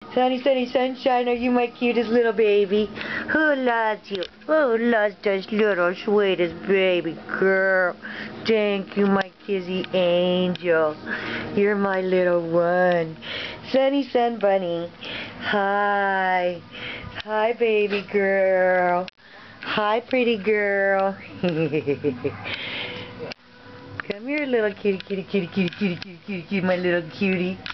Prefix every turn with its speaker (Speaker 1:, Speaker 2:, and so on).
Speaker 1: Sunny, sunny, sunshine, are you my cutest little baby? Who loves you? Who loves this little sweetest baby girl? Thank you, my kizzy angel. You're my little one. Sunny, sun bunny. Hi. Hi, baby girl. Hi, pretty girl. Come here, little kitty, kitty, kitty, kitty, kitty, kitty, kitty, kitty, my little cutie.